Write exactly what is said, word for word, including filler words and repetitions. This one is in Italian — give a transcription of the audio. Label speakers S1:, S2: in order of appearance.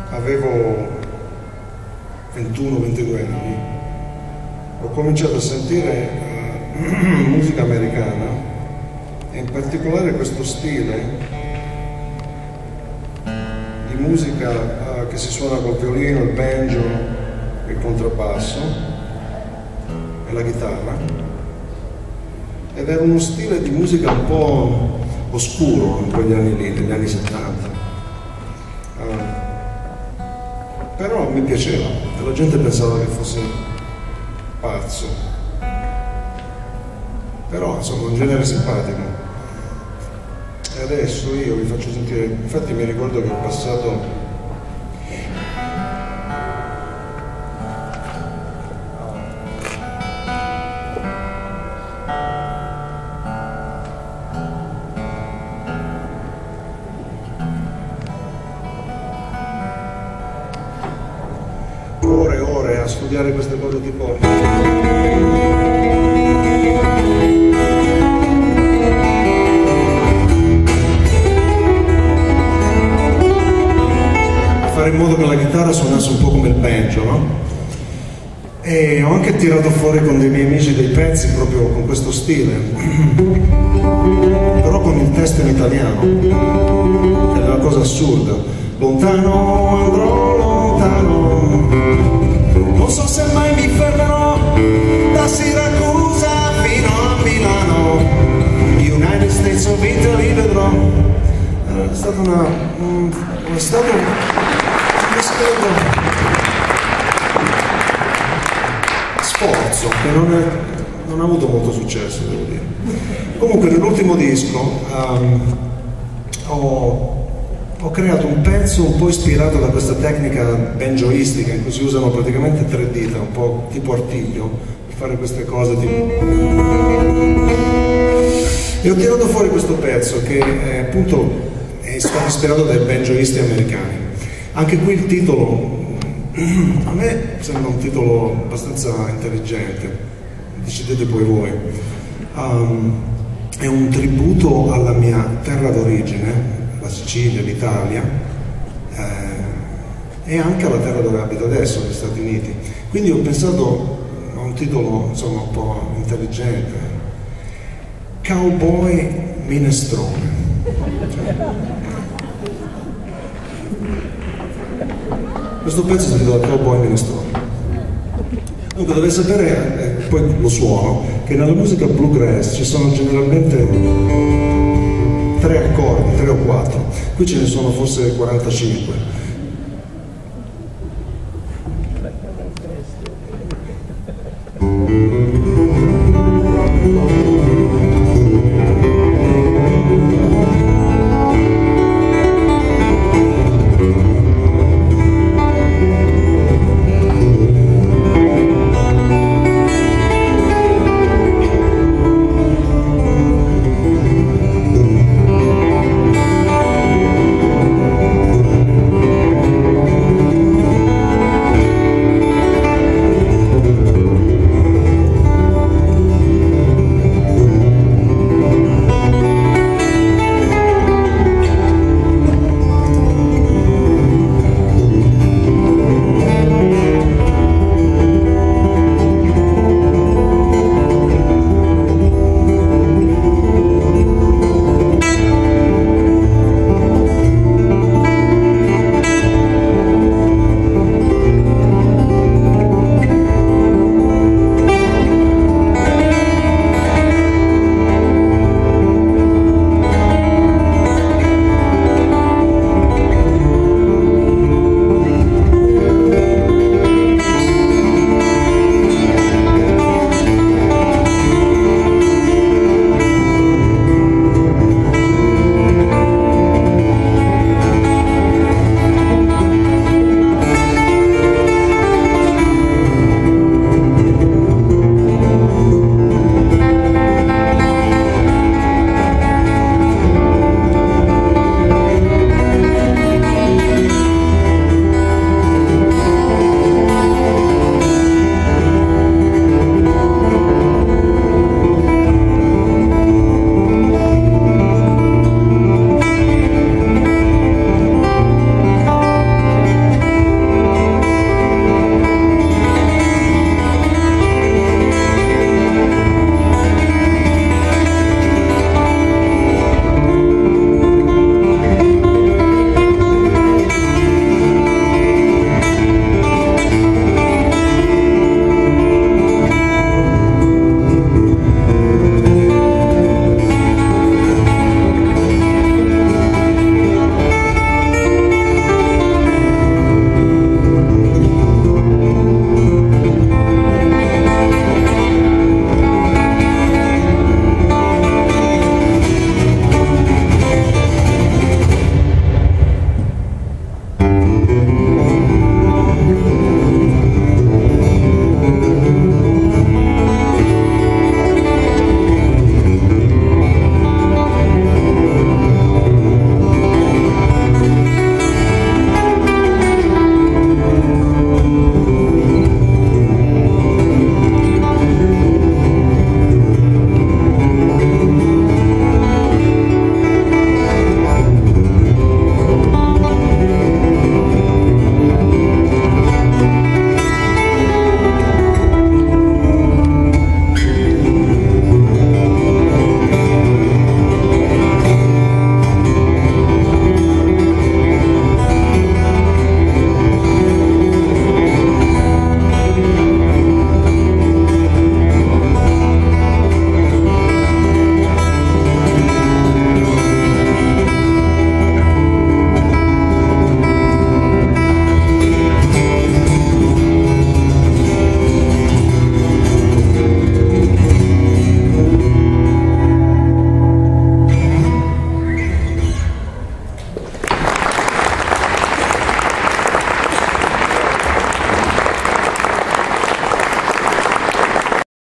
S1: avevo ventuno ventidue anni, ho cominciato a sentire uh, musica americana, e in particolare questo stile di musica uh, che si suona col violino, il banjo, il contrabbasso e la chitarra, ed era uno stile di musica un po' oscuro in quegli anni lì, negli anni settanta. Uh, però mi piaceva e la gente pensava che fossi pazzo, però insomma un genere simpatico. E adesso io vi faccio sentire, infatti mi ricordo che ho passato ore e ore a studiare queste cose tipo a fare in modo che la chitarra suonasse un po' come il banjo, no? E ho anche tirato fuori con dei miei amici dei pezzi proprio con questo stile, però con il testo in italiano, che è una cosa assurda. Lontano andrò, lontano, non so se mai mi fermerò, da Siracusa fino a Milano, United States of Italy vedrò. È stato una, un, è stato un sforzo che non, è, non ha avuto molto successo, devo dire. Comunque nell'ultimo disco um, ho Ho creato un pezzo un po' ispirato da questa tecnica banjoistica in cui si usano praticamente tre dita, un po' tipo artiglio, per fare queste cose tipo... E ho tirato fuori questo pezzo che è, appunto è stato ispirato dai banjoisti americani. Anche qui il titolo, a me sembra un titolo abbastanza intelligente, decidete poi voi. Um, è un tributo alla mia terra d'origine, la Sicilia, l'Italia, eh, e anche alla terra dove abito adesso, negli Stati Uniti. Quindi ho pensato a un titolo insomma un po' intelligente: Cowboy Minestrone. Questo pezzo si intitola Cowboy Minestrone. Dunque dovete sapere, eh, poi lo suono, che nella musica bluegrass ci sono generalmente tre accordi, tre o quattro, qui ce ne sono forse quarantacinque.